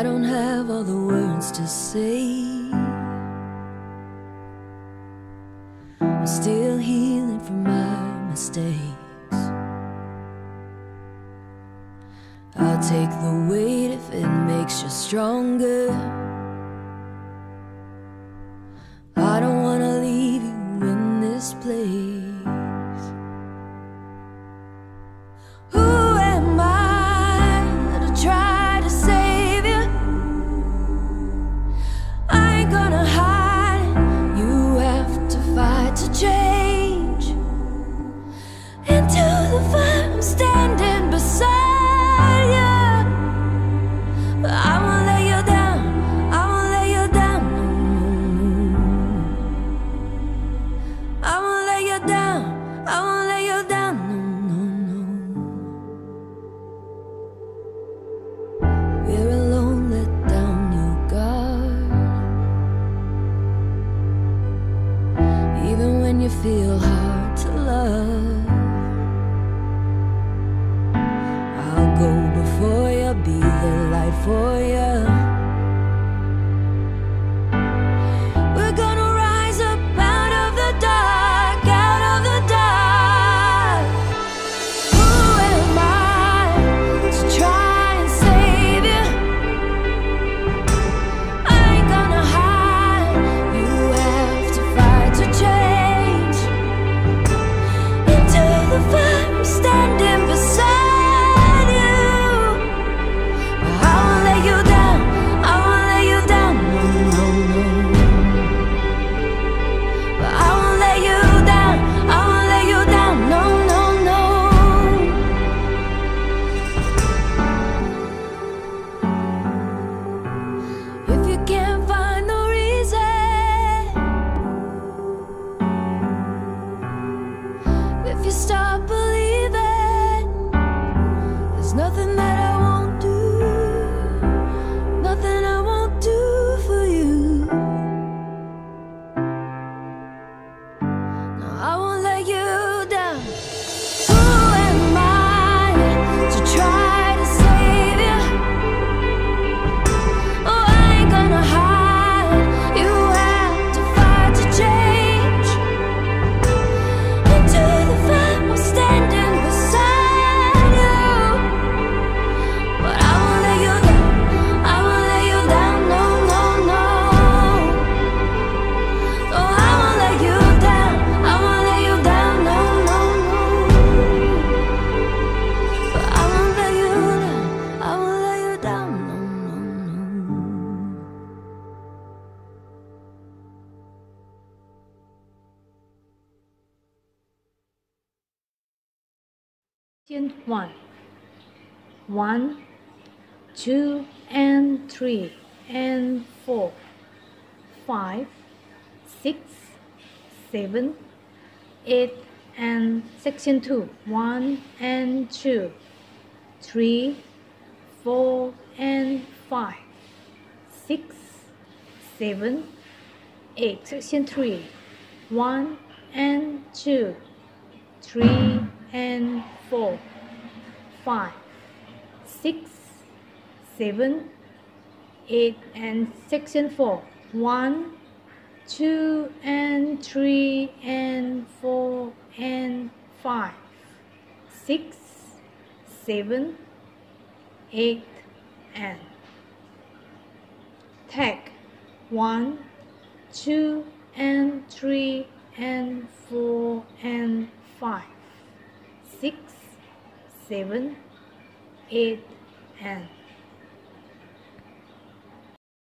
I don't have all the words to say. I'm still healing from my mistakes. I'll take the weight if it makes you stronger. I don't wanna leave you in this place. Feel hard to love. I'll go before you, be the light for you. We're gonna rise up out of the dark, out of the dark. Who am I to try and save you? I ain't gonna hide. You have to fight to change. I'm standing beside you. I won't let you down. I won't let you down. No, no, no. But I won't let you down. I won't let you down. No, no, no. If you can't find the reason, if you stop believing, there's nothing that I won't do, nothing I won't do for you. No, I won't let you down. Who am I to try to save you? Oh, I ain't gonna hide. You have to fight to change. Into the fire, I'm standing beside you. But I won't let you down. I won't let you down. No, no, no. Oh, I won't let you down. I won't let you down. No, no, no. But I won't let you down. I won't let you down. No, no, no. Question 1. 1, 2, and 3, and 4, 5, 6, 7, 8, and section 2. 1 and 2, 3, 4, and 5, 6, 7, 8. Section 3. 1 and 2, 3 and 4, 5, 6, 7, 8, and section 4. 1, 2, and 3, and 4, and 5, 6, 7, 8, and tag 1, 2, and 3, and 4, and 5, 6, 7, 8, and